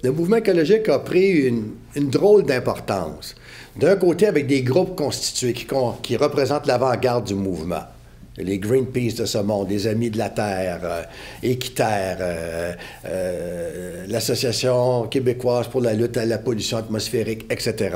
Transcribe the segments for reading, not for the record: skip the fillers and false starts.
le mouvement écologique a pris une drôle d'importance. D'un côté, avec des groupes constitués qui représentent l'avant-garde du mouvement. Les Greenpeace de ce monde, les Amis de la Terre, Équiterre, l'Association québécoise pour la lutte à la pollution atmosphérique, etc.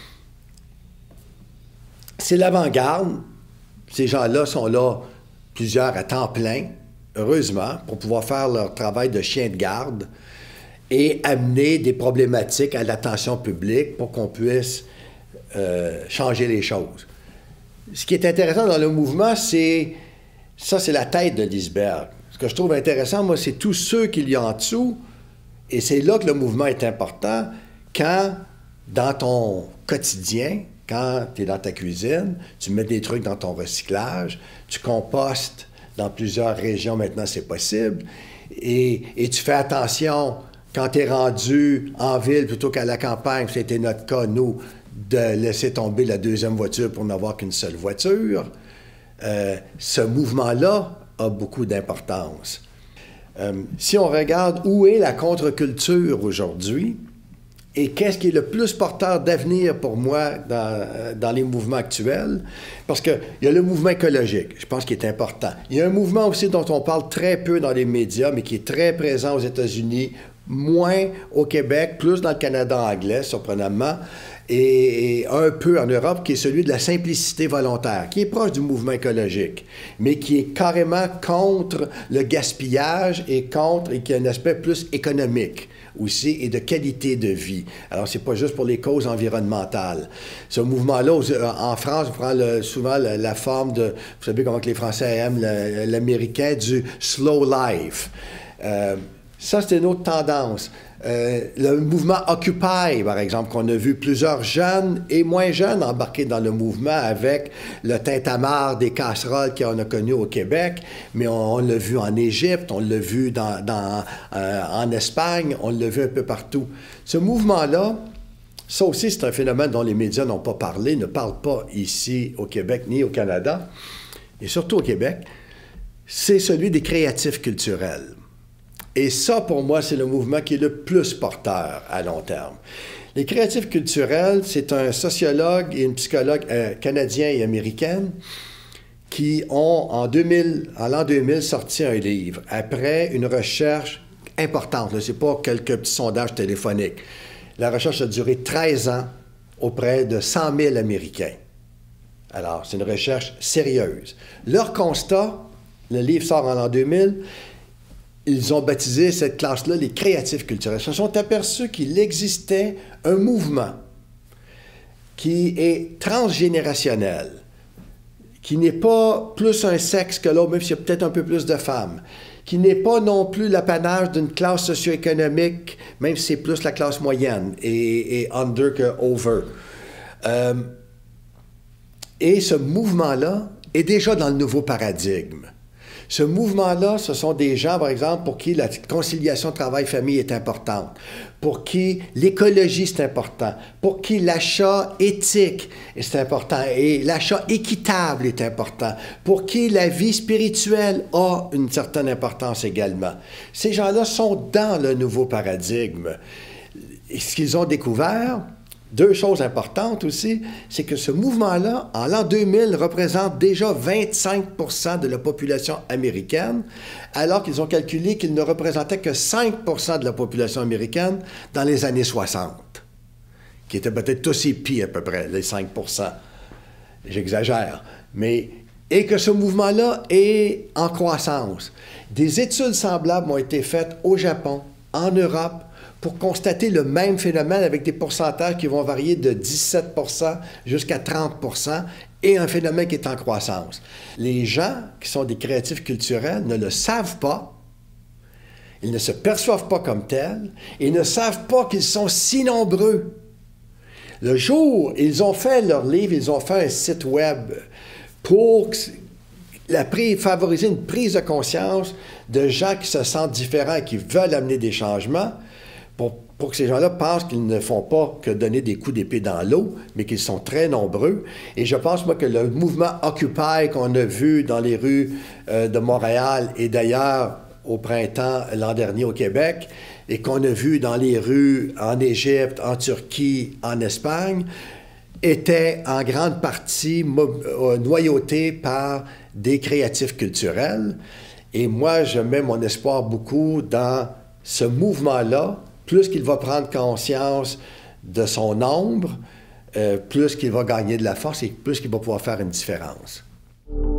C'est l'avant-garde. Ces gens-là sont là, plusieurs à temps plein, heureusement, pour pouvoir faire leur travail de chien de garde et amener des problématiques à l'attention publique pour qu'on puisse changer les choses. Ce qui est intéressant dans le mouvement, c'est la tête de l'iceberg. Ce que je trouve intéressant, moi, c'est tous ceux qu'il y a en dessous, et c'est là que le mouvement est important, quand, dans ton quotidien, quand tu es dans ta cuisine, tu mets des trucs dans ton recyclage, tu compostes dans plusieurs régions, maintenant c'est possible, et tu fais attention, quand tu es rendu en ville plutôt qu'à la campagne, c'était notre cas, nous, de laisser tomber la deuxième voiture pour n'avoir qu'une seule voiture. Ce mouvement-là a beaucoup d'importance. Si on regarde où est la contre-culture aujourd'hui et qu'est-ce qui est le plus porteur d'avenir pour moi dans les mouvements actuels, parce qu'il y a le mouvement écologique, je pense qu'il est important. Il y a un mouvement aussi dont on parle très peu dans les médias, mais qui est très présent aux États-Unis, moins au Québec, plus dans le Canada anglais, surprenamment, et un peu en Europe, qui est celui de la simplicité volontaire, qui est proche du mouvement écologique, mais qui est carrément contre le gaspillage et qui a un aspect plus économique aussi et de qualité de vie. Alors, c'est pas juste pour les causes environnementales. Ce mouvement-là, en France, on prend souvent la forme de, vous savez comment que les Français aiment l'américain, du slow life. Ça, c'est une autre tendance. Le mouvement Occupy, par exemple, qu'on a vu plusieurs jeunes et moins jeunes embarquer dans le mouvement avec le tintamarre des casseroles qu'on a connu au Québec, mais on l'a vu en Égypte, on l'a vu en Espagne, on l'a vu un peu partout. Ce mouvement-là, ça aussi, c'est un phénomène dont les médias n'ont pas parlé, ne parlent pas ici au Québec ni au Canada, et surtout au Québec, c'est celui des créatifs culturels. Et ça, pour moi, c'est le mouvement qui est le plus porteur à long terme. Les créatifs culturels, c'est un sociologue et une psychologue canadien et américaine qui ont, en l'an 2000, sorti un livre après une recherche importante. Ce n'est pas quelques petits sondages téléphoniques. La recherche a duré 13 ans auprès de 100 000 Américains. Alors, c'est une recherche sérieuse. Leur constat, le livre sort en l'an 2000, ils ont baptisé cette classe-là les créatifs culturels. Ils se sont aperçus qu'il existait un mouvement qui est transgénérationnel, qui n'est pas plus un sexe que l'autre, même s'il y a peut-être un peu plus de femmes, qui n'est pas non plus l'apanage d'une classe socio-économique, même si c'est plus la classe moyenne et under que over. Et ce mouvement-là est déjà dans le nouveau paradigme. Ce mouvement-là, ce sont des gens, par exemple, pour qui la conciliation travail-famille est importante, pour qui l'écologie, c'est important, pour qui l'achat éthique, c'est important, et l'achat équitable est important, pour qui la vie spirituelle a une certaine importance également. Ces gens-là sont dans le nouveau paradigme. Et ce qu'ils ont découvert, deux choses importantes aussi, c'est que ce mouvement-là, en l'an 2000, représente déjà 25% de la population américaine, alors qu'ils ont calculé qu'il ne représentait que 5% de la population américaine dans les années 60, qui était peut-être aussi pire à peu près, les 5%. J'exagère. Et que ce mouvement-là est en croissance. Des études semblables ont été faites au Japon, en Europe, pour constater le même phénomène avec des pourcentages qui vont varier de 17% jusqu'à 30%, et un phénomène qui est en croissance. Les gens qui sont des créatifs culturels ne le savent pas, ils ne se perçoivent pas comme tels, et ne savent pas qu'ils sont si nombreux. Le jour, ils ont fait leur livre, ils ont fait un site web pour favoriser une prise de conscience de gens qui se sentent différents et qui veulent amener des changements, pour que ces gens-là pensent qu'ils ne font pas que donner des coups d'épée dans l'eau, mais qu'ils sont très nombreux. Et je pense, moi, que le mouvement Occupy qu'on a vu dans les rues de Montréal et d'ailleurs au printemps l'an dernier au Québec, et qu'on a vu dans les rues en Égypte, en Turquie, en Espagne, était en grande partie noyauté par des créatifs culturels. Et moi, je mets mon espoir beaucoup dans ce mouvement-là. Plus qu'il va prendre conscience de son nombre, plus qu'il va gagner de la force et plus qu'il va pouvoir faire une différence.